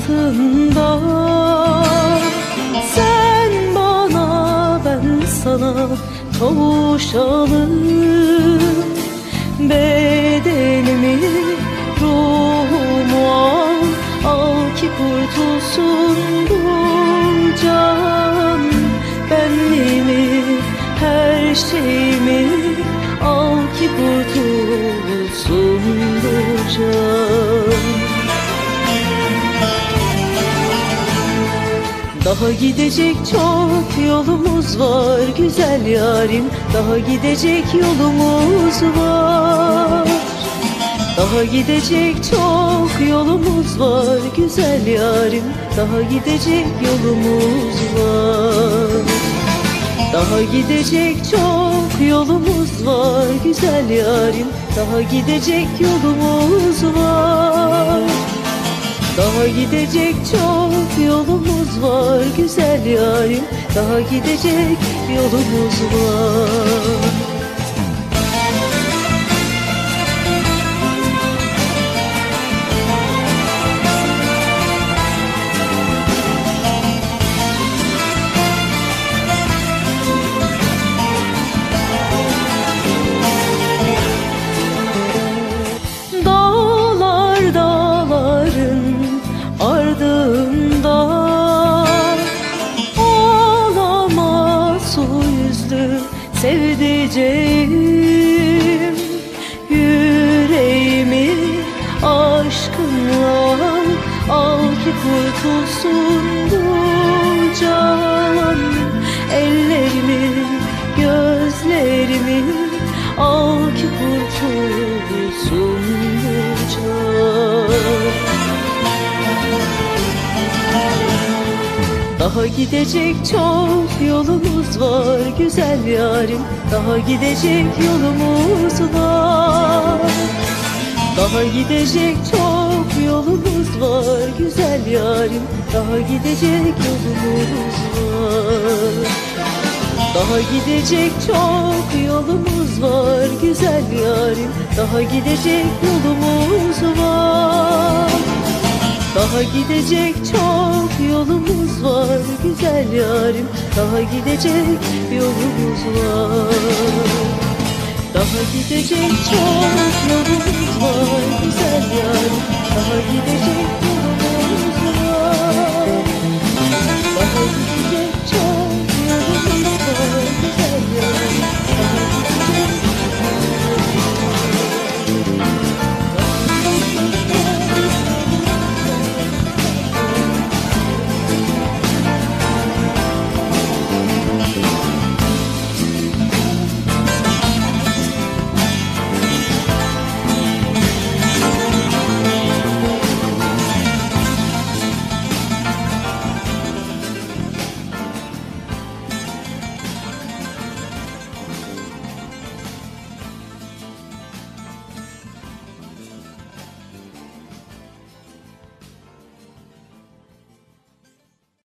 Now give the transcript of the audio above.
altında. Sen bana, ben sana kavuşalım. Bedenimi, ruhumu al, al ki kurtulsun bu can. Benliğimi, her şeyimi al ki kurtulsun bu can. Daha gidecek çok yolumuz var güzel yarim, daha gidecek yolumuz var. Daha gidecek çok yolumuz var güzel yarim, daha gidecek yolumuz var. Daha gidecek çok yolumuz var güzel yarim, daha gidecek yolumuz var. Daha gidecek çok yolumuz var güzel yarim, daha gidecek yolumuz var. Dağlar dağların ardında, ağlama su yüzlü sevdiceğim. Yüreğimi aşkınla al ki kurtulsun bu can. Ellerimi, gözlerimi al ki kurtulsun bu can. Daha gidecek çok yolumuz var güzel yarim, daha gidecek yolumuz var. Daha gidecek çok yolumuz var güzel yarim, daha gidecek yolumuz var. Daha gidecek çok yolumuz var güzel yarim, daha gidecek yolumuz var. Daha gidecek çok yolumuz var güzel yarim, daha gidecek yolumuz var. Daha gidecek çok yolumuz var güzel yarim, daha gidecek yolumuz var. Daha